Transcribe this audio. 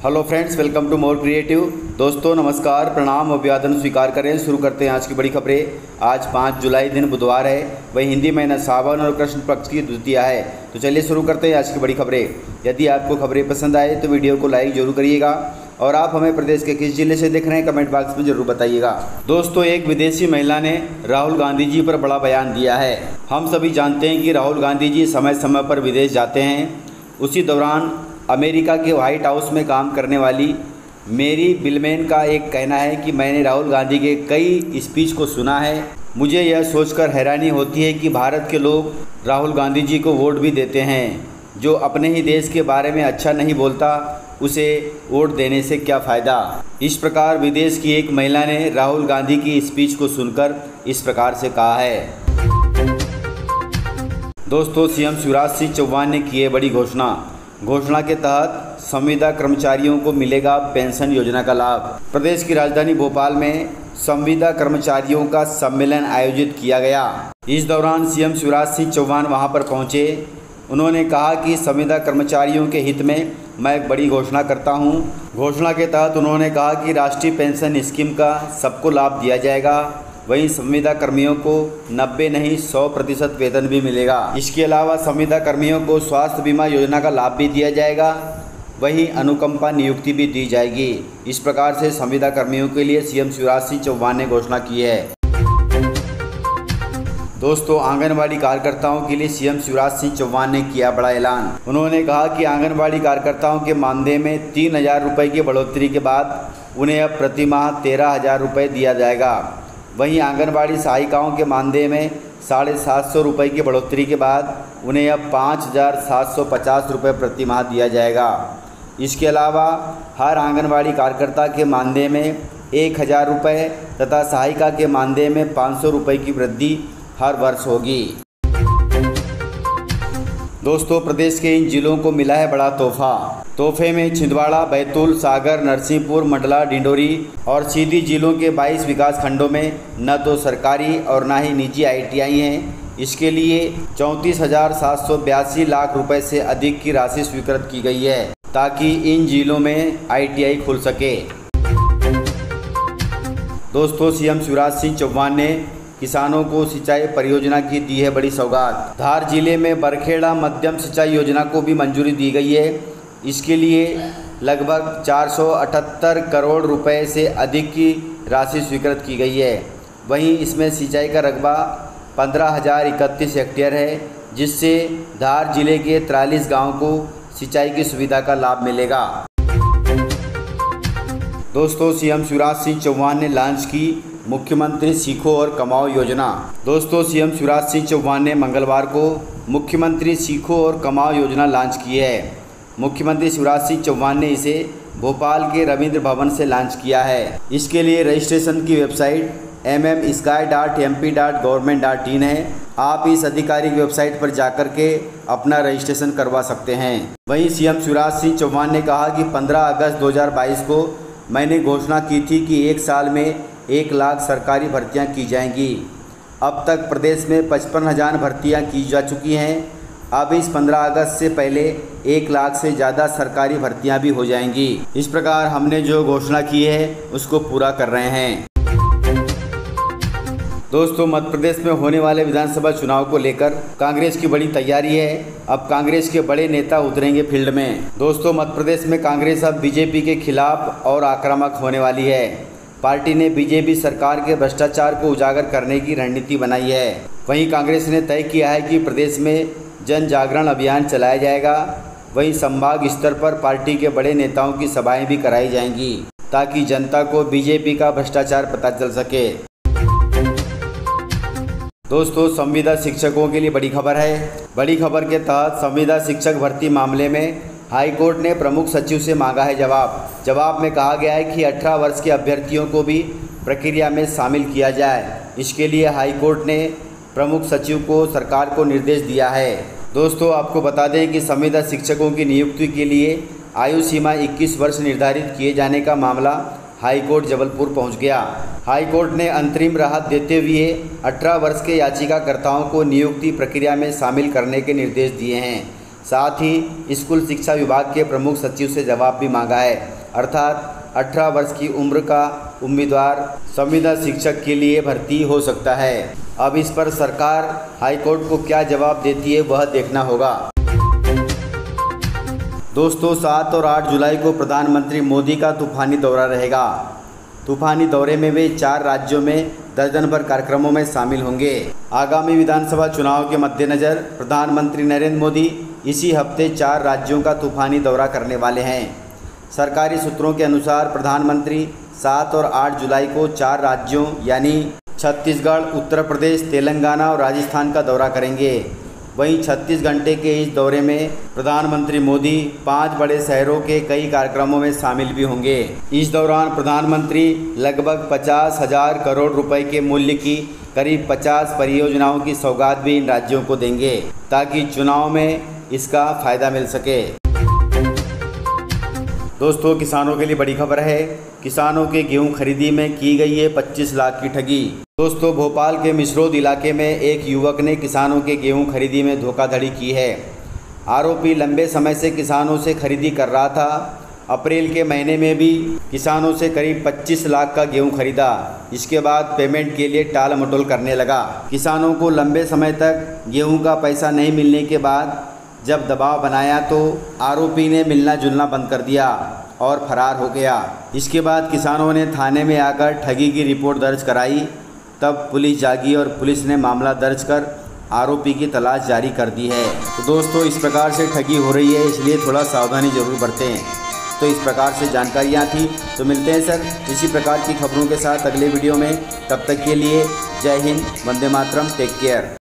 Hello friends, welcome to more creative. दोस्तों नमस्कार, प्रणाम, अभिवादन स्वीकार करें। शुरू करते हैं आज की बड़ी खबरें। आज 5 जुलाई दिन बुधवार है, वही हिंदी महीना सावन और कृष्ण पक्ष की द्वितीया है। तो चलिए शुरू करते हैं आज की बड़ी खबरें। यदि आपको खबरें पसंद आए तो वीडियो को लाइक जरूर करिएगा और आप हमें प्रदेश के किस जिले से देख रहे हैं कमेंट बॉक्स में जरूर बताइएगा। दोस्तों, एक विदेशी महिला ने राहुल गांधी जी पर बड़ा बयान दिया है। हम सभी जानते हैं कि राहुल गांधी जी समय समय पर विदेश जाते हैं। उसी दौरान अमेरिका के व्हाइट हाउस में काम करने वाली मेरी बिलमैन का एक कहना है कि मैंने राहुल गांधी के कई स्पीच को सुना है। मुझे यह सोचकर हैरानी होती है कि भारत के लोग राहुल गांधी जी को वोट भी देते हैं। जो अपने ही देश के बारे में अच्छा नहीं बोलता उसे वोट देने से क्या फ़ायदा। इस प्रकार विदेश की एक महिला ने राहुल गांधी की स्पीच को सुनकर इस प्रकार से कहा है। दोस्तों, सीएम शिवराज सिंह चौहान ने की है बड़ी घोषणा के तहत संविदा कर्मचारियों को मिलेगा पेंशन योजना का लाभ। प्रदेश की राजधानी भोपाल में संविदा कर्मचारियों का सम्मेलन आयोजित किया गया। इस दौरान सीएम शिवराज सिंह चौहान वहां पर पहुंचे। उन्होंने कहा कि संविदा कर्मचारियों के हित में मैं एक बड़ी घोषणा करता हूं। घोषणा के तहत उन्होंने कहा कि राष्ट्रीय पेंशन स्कीम का सबको लाभ दिया जाएगा। वहीं संविदा कर्मियों को 90 नहीं 100% वेतन भी मिलेगा। इसके अलावा संविदा कर्मियों को स्वास्थ्य बीमा योजना का लाभ भी दिया जाएगा। वहीं अनुकंपा नियुक्ति भी दी जाएगी। इस प्रकार से संविदा कर्मियों के लिए सीएम शिवराज सिंह चौहान ने घोषणा की है। दोस्तों, आंगनबाड़ी कार्यकर्ताओं के लिए सीएम शिवराज सिंह चौहान ने किया बड़ा ऐलान। उन्होंने कहा कि आंगनबाड़ी कार्यकर्ताओं के मानदेय में 3,000 रुपये की बढ़ोतरी के बाद उन्हें अब प्रति माह 13,000 रुपये दिया जाएगा। वहीं आंगनबाड़ी सहायिकाओं के मानदेय में 750 रुपये की बढ़ोतरी के बाद उन्हें अब 5,750 रुपये प्रति माह दिया जाएगा। इसके अलावा हर आंगनबाड़ी कार्यकर्ता के मानदेय में 1,000 रुपये तथा सहायिका के मानदेय में 500 रुपये की वृद्धि हर वर्ष होगी। दोस्तों, प्रदेश के इन जिलों को मिला है बड़ा तोहफे में छिंदवाड़ा, बैतूल, सागर, नरसिंहपुर, मंडला, डिंडोरी और सीधी जिलों के 22 विकास खंडों में न तो सरकारी और न ही निजी ITI हैं। इसके लिए 34,782 लाख रुपए से अधिक की राशि स्वीकृत की गई है ताकि इन जिलों में ITI खुल सके। दोस्तों, सीएम शिवराज सिंह चौहान ने किसानों को सिंचाई परियोजना की दी है बड़ी सौगात। धार जिले में बरखेड़ा मध्यम सिंचाई योजना को भी मंजूरी दी गई है। इसके लिए लगभग 478 करोड़ रुपए से अधिक की राशि स्वीकृत की गई है। वहीं इसमें सिंचाई का रकबा 15,031 हेक्टेयर है, जिससे धार जिले के 43 गाँव को सिंचाई की सुविधा का लाभ मिलेगा। दोस्तों, सीएम शिवराज सिंह चौहान ने लॉन्च की मुख्यमंत्री सीखो और कमाओ योजना। दोस्तों, सीएम शिवराज सिंह चौहान ने मंगलवार को मुख्यमंत्री सीखो और कमाओ योजना लॉन्च की है। मुख्यमंत्री शिवराज सिंह चौहान ने इसे भोपाल के रविंद्र भवन से लॉन्च किया है। इसके लिए रजिस्ट्रेशन की वेबसाइट mm.sky.mp.government.in है। आप इस आधिकारिक वेबसाइट पर जाकर के अपना रजिस्ट्रेशन करवा सकते हैं। वहीं सीएम शिवराज सिंह चौहान ने कहा कि 15 अगस्त 2022 को मैंने घोषणा की थी कि 1 साल में 1 लाख सरकारी भर्तियां की जाएंगी। अब तक प्रदेश में 55,000 भर्तियां की जा चुकी हैं। अब इस 15 अगस्त से पहले 1 लाख से ज़्यादा सरकारी भर्तियां भी हो जाएंगी। इस प्रकार हमने जो घोषणा की है उसको पूरा कर रहे हैं। दोस्तों, मध्य प्रदेश में होने वाले विधानसभा चुनाव को लेकर कांग्रेस की बड़ी तैयारी है। अब कांग्रेस के बड़े नेता उतरेंगे फील्ड में। दोस्तों, मध्य प्रदेश में कांग्रेस अब बीजेपी के खिलाफ और आक्रामक होने वाली है। पार्टी ने बीजेपी सरकार के भ्रष्टाचार को उजागर करने की रणनीति बनाई है। वहीं कांग्रेस ने तय किया है कि प्रदेश में जन जागरण अभियान चलाया जाएगा। वहीं संभाग स्तर पर पार्टी के बड़े नेताओं की सभाएं भी कराई जाएंगी ताकि जनता को बीजेपी का भ्रष्टाचार पता चल सके। दोस्तों, संविदा शिक्षकों के लिए बड़ी खबर है। बड़ी खबर के तहत संविदा शिक्षक भर्ती मामले में हाईकोर्ट ने प्रमुख सचिव से मांगा है जवाब में कहा गया है कि 18 वर्ष के अभ्यर्थियों को भी प्रक्रिया में शामिल किया जाए। इसके लिए हाईकोर्ट ने प्रमुख सचिव को सरकार को निर्देश दिया है। दोस्तों, आपको बता दें कि संविदा शिक्षकों की नियुक्ति के लिए आयु सीमा 21 वर्ष निर्धारित किए जाने का मामला हाईकोर्ट जबलपुर पहुंच गया। हाईकोर्ट ने अंतरिम राहत देते हुए 18 वर्ष के याचिकाकर्ताओं को नियुक्ति प्रक्रिया में शामिल करने के निर्देश दिए हैं। साथ ही स्कूल शिक्षा विभाग के प्रमुख सचिव से जवाब भी मांगा है। अर्थात 18 वर्ष की उम्र का उम्मीदवार संविदा शिक्षक के लिए भर्ती हो सकता है। अब इस पर सरकार हाईकोर्ट को क्या जवाब देती है वह देखना होगा। दोस्तों 7 और 8 जुलाई को प्रधानमंत्री मोदी का तूफानी दौरा रहेगा। तूफानी दौरे में वे 4 राज्यों में दर्जन भर कार्यक्रमों में शामिल होंगे। आगामी विधानसभा चुनाव के मद्देनज़र प्रधानमंत्री नरेंद्र मोदी इसी हफ्ते 4 राज्यों का तूफानी दौरा करने वाले हैं। सरकारी सूत्रों के अनुसार प्रधानमंत्री 7 और 8 जुलाई को 4 राज्यों यानी छत्तीसगढ़, उत्तर प्रदेश, तेलंगाना और राजस्थान का दौरा करेंगे। वहीं 36 घंटे के इस दौरे में प्रधानमंत्री मोदी 5 बड़े शहरों के कई कार्यक्रमों में शामिल भी होंगे। इस दौरान प्रधानमंत्री लगभग 50,000 करोड़ रुपए के मूल्य की करीब 50 परियोजनाओं की सौगात भी इन राज्यों को देंगे ताकि चुनाव में इसका फायदा मिल सके। दोस्तों किसानों के लिए बड़ी खबर है, किसानों के गेहूं खरीदी में की गई है 25 लाख की ठगी। दोस्तों भोपाल के मिसरोद इलाके में एक युवक ने किसानों के गेहूं खरीदी में धोखाधड़ी की है। आरोपी लंबे समय से किसानों से खरीदी कर रहा था। अप्रैल के महीने में भी किसानों से करीब 25 लाख का गेहूं खरीदा। इसके बाद पेमेंट के लिए टाल मटोल करने लगा। किसानों को लंबे समय तक गेहूं का पैसा नहीं मिलने के बाद जब दबाव बनाया तो आरोपी ने मिलना जुलना बंद कर दिया और फरार हो गया। इसके बाद किसानों ने थाने में आकर ठगी की रिपोर्ट दर्ज कराई। तब पुलिस जागी और पुलिस ने मामला दर्ज कर आरोपी की तलाश जारी कर दी है। तो दोस्तों इस प्रकार से ठगी हो रही है, इसलिए थोड़ा सावधानी जरूर बरतें। तो इस प्रकार से जानकारियाँ थी। तो मिलते हैं सर इसी प्रकार की खबरों के साथ अगले वीडियो में। तब तक के लिए जय हिंद, वंदे मातरम, टेक केयर।